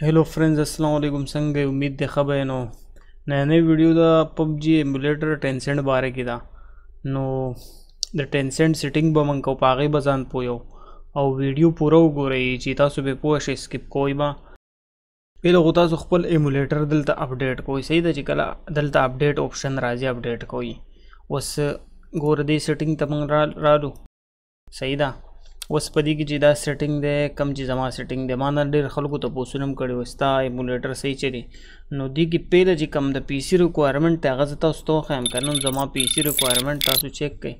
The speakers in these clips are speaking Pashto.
Hello friends, अस्सलाम वालेकुम। संगे उम्मीद दे खबर नो नए वीडियो दा पबजी एमुलेटर टेंसेंट बारे की दा know the Tencent setting Boman को पागे बजान पोयो और वीडियो पूरा उगोरे चीता सुबह पोश स्किप कोई बा पहले होता सो खपल एमुलेटर दलता अपडेट कोई सही दा चिकला दलता अपडेट ऑप्शन राजी अपडेट कोई वस गोर दे सेटिंग तमंग रालू सही दा वस पदी की जिदा सेटिंग दे कम जी जमा सेटिंग दे माना डेर खलको तो पोसुनम कड़ी वस्ता एमुलेटर सही चली नो दी की पहले जी कम द पीसी रिक्वायरमेंट तागजता उस्तो खैम करन जमा पीसी रिक्वायरमेंट तासु चेक कई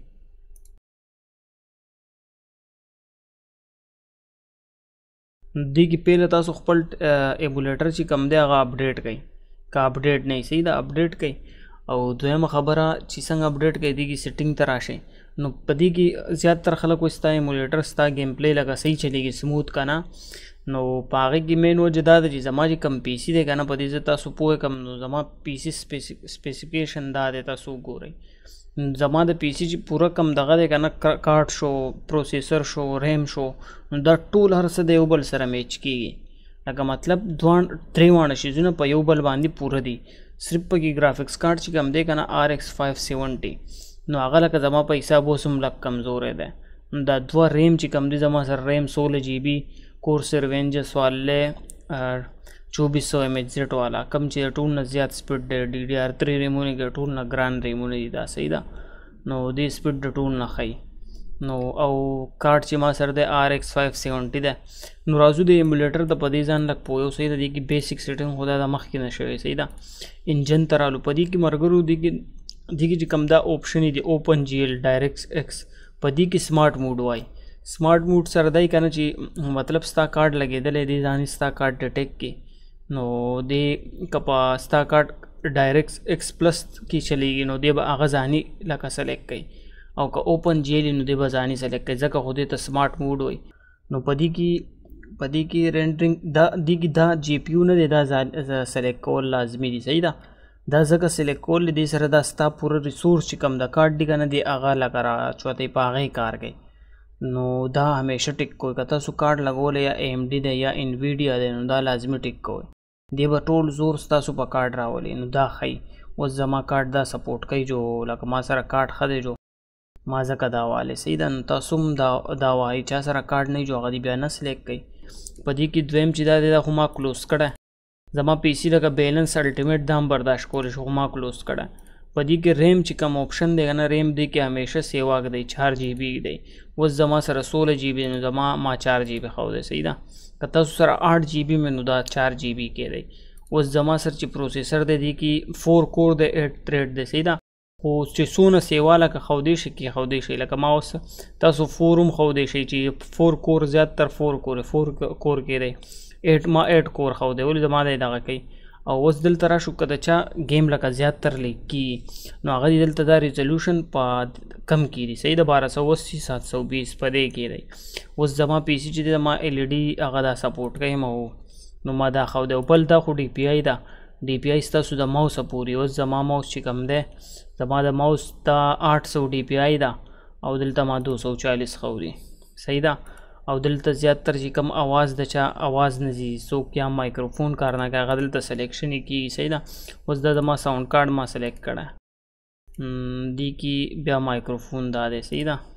दी की पहले तासु खपल एमुलेटर ची कम दे आगा अपडेट कई का अपडेट नहीं सही दा अपडेट कई और दोयम खबरा ची संग अपडेट कई दी की सेटिंग तराशे नो पदी की ज़्यादातर खलक वस्ता एमुलेटर स्ता गेम प्ले लगा सही चलेगी स्मूथ का ना नो पागे की मेन वो जदा जी जमा जी कम पीसी देगा ना पदी से तासु पोए कम नो जमा पीसी स्पेसिफिकेशन दा देता सु गो रही जमा द पीसी जी पूरा कम दगा देगा ना कार्ड शो प्रोसेसर शो रैम शो द टूल हर से देवबल सर मैच की लगा मतलब द्वान त्रेवाण चीज़ ना पयोबल बांधी पूरा दी सिर्फ की ग्राफिक्स कार्ड ची कम देगा ना RX 570 नो आगला का जमा पैसा बोसम लग कमज़ोर है दे दवा रैम ची कम दी जमा सर रैम 16 GB कोर्सर वेंजस वाले 2400 mAh वाला कम ची टूल न ज़्यादा स्पीड दे DDR3 रेमोनी के टूल न ग्रांड रेमोनी दा सही दा नो दी स्पीड टूल न खाई नो औ कार्ड ची मा सर दे RX 570 दे नो राजू दे एमुलेटर द पदी जान लग पोयो सही दा दी की बेसिक सेटिंग होदा दा मख की नशे सही दा इंजन तरालू पदी की मरगरू दी की जी कम दा ऑप्शन ही दी ओपन GL डायरेक्ट एक्स पदी की स्मार्ट मूड वाई स्मार्ट मूड सरदाई करना ची मतलब स्ता कार्ड लगे दले दी जानी स्ता कार्ड डिटेक्ट की नो दे कपा स्ता कार्ड डायरेक्ट एक्स प्लस की चलेगी नो दे आगा जानी लका सेलेक्ट कई और का ओपन GL नो दे बजानी सेलेक्ट कई जगह होदे तो स्मार्ट मूड वाई नो पदी की रेंडरिंग दा दी की दा GPU ने दे दा सेलेक्ट को लाजमी दी सही दा दा जगह सेलेक्ट कोल दी सर दा स्ता पूरा रिसोर्स चिकम दा कार्ड दी गना दी आगा लगा रहा चौथे पागे कार गई नो दा हमेशा टिक कोई कता सु कार्ड लगोले या AMD दे या Nvidia दे नो दा लाजमी टिक कोई दे बटोल जोर स्ता सु कार्ड रावले नो दा खई वो जमा कार्ड दा सपोर्ट कई जो लगा मा सर कार्ड खदे जो माजा का दावाले सही दा तसुम दावा ही चा सर कार्ड नहीं जो गदी बयान सेलेक्ट कई पदी की द्वेम चिदा दे दा हुमा क्लोज कड़ा जमा पीसी लगा बैलेंस अल्टीमेट दाम बर्दाश्त को हुमा क्लोज कड़ा पदी के रैम चिकम ऑप्शन देगा ना रैम दे के हमेशा सेवा दे 4 GB दे वो जमा सर 16 GB में जमा मा 4 GB खाओ दे सही दा कता सर 8 GB में नुदा 4 GB के दे वो जमा सर ची प्रोसेसर दे दी की 4 कोर दे 8 थ्रेड दे सही दा वो चिसोना सेवा लगा खाउदेश की खाउदेश लगा माउस तासो फोरम खाउदेश ची 4 कोर ज़्यादातर 4 कोर के दे 8 कोर खाओ दे बोले जमा दे दागा कई और उस दिल तरह शुक्र अच्छा गेम लगा ज़्यादातर ले की नो आगे दिल तदा रिजोल्यूशन पा कम की दी सही दा 1280 720 पदे की रही उस जमा पीसी ची जमा LED आगा दा सपोर्ट कई मा हो नो मा दा खाओ दे उपल दा खु DPI स्ता सुदा माउस पूरी उस जमा माउस ची कम दे जमा दा माउस ता 800 DPI दा और दिल ता मा 240 खाओ दी सही दा और दिल त ज़्यादातर जी कम आवाज़ दचा आवाज़ नजी सो क्या माइक्रोफोन कारना का दिल त सिलेक्शन ही की सही दा उस दा मा साउंड कार्ड मा सेलेक्ट करा दी की ब्या माइक्रोफोन दा दे सही दा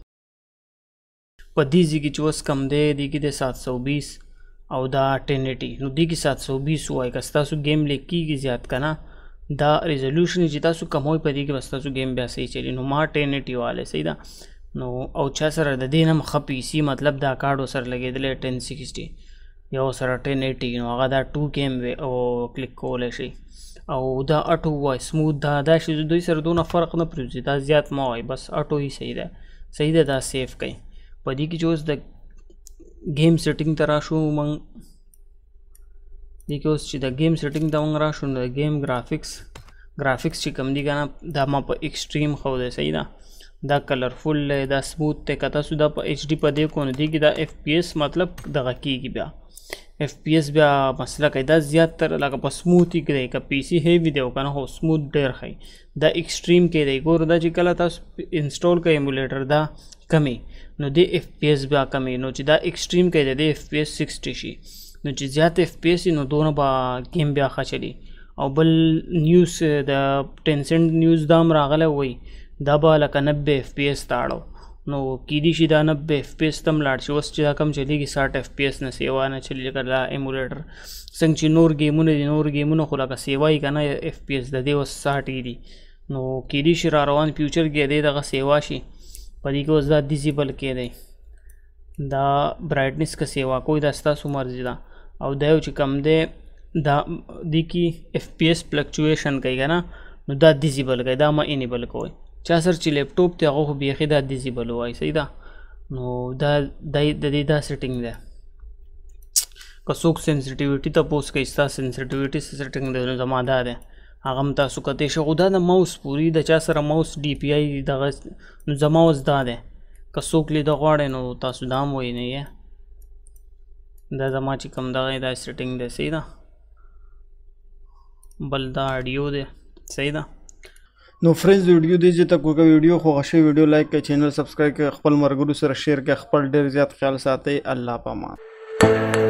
पदी जी की चोस कम दे दी की दे 720 और दा 1080 नो दी की 720 हुआ कस्ता सु गेम ले की ज़्यादा का ना दा रिजोल्यूशन जिता सु कम हो पदी के बस्ता सु गेम ब्या सही चली नो मा 1080 वाले सही दा नो औचा सर दिन हम पीसी मतलब दा कार्ड सर लगे दिले 1060 या सर 1080 नो आगा दा 2 गेम वे ओ क्लिक कोले शी और दा ऑटो हुआ स्मूथ दा शी दो सर दोनों फ़र्क न प्रूजी दा ज़्यादा मा हुआ बस ऑटो ही सही दा सेफ कई पदी की जो द गेम सेटिंग तरह शू मंग देखो उस दा गेम सेटिंग दा मंग राशु दा गेम ग्राफिक्स ची कम दी का ना दा मा पर एक्सट्रीम खाओ दे सही दा कलरफुल है दा स्मूथ ते कता सुदा HD पदे को दी कि दा FPS मतलब दगा की ब्या FPS ब्या मसला कई दा ज़्यादातर लगा पर स्मूथ ही करे का पीसी हेवी दे का ना हो स्मूथ डेर खाई दा एक्सट्रीम के दे गोर दा जी कला ता इंस्टॉल का एमुलेटर दा कमी नो दे FPS ब्या कमी नो ची दा एक्सट्रीम के दे FPS 60 शी نو چې زیات اف پی ایس نو دونه به گیم بیا ښه چلی. او بل نیوز د ټینسنټ نیوز دا هم راغلی وایي دا به لکه 90 اف پی ایس ته اړو نو کیدای شي دا 90 اف پی ایس ته هم لاړ شي. اوس چې دا کم چلیږي 60 اف پی ایس نه سیوا نه چلی لکه دا ایمولیټر څنګه چې نور ګیمونه دي نور ګیمونه خو لکه سیوا یې که نه اف پی ایس د دې اوس 60 دي نو کیدای شي را روان فیوچر کې دی دغه سیوا شي په دې کې اوس دا ډیزیبل کېدی دا برایټنس که سیوا کوئ دا ستاسو مرضي ده. او دا یو چې کم دی دا دی کې اف پی ایس فلکچویشن کوي که نه نو دا ډیزیبل کوي دا مه انیبل کوئ. چا سر چې لیپټاپ دی هغه خو بیخي دا ډیزیبل وایي صحیح ده. نو دا د دې دا سیټینګ دی که څوک سینسیټیویټي تپوس کوي ستا سینسیټیویټي څه سیټینګ دی نو زما دا دی هغه هم تاسو کتی شئ. خو دا د ماوس پورې د چا سره ماوس ډي پی آی دغه نو زما اوس دا دی که څوک لیده غواړئ نو تاسو دا هم وایي نه دا زما چې کوم دغه دا سیټینګ دی صحیح ده. بل دا اډیو دی صحیح ده. نو فرینډز ویډیو دی چې تاسو کو ویډیو خو غشي ویډیو لایک کړئ چینل سبسکرایب کړئ خپل مرګرو سره شیر کړئ خپل ډیر زیات خیال ساتئ. الله پامان.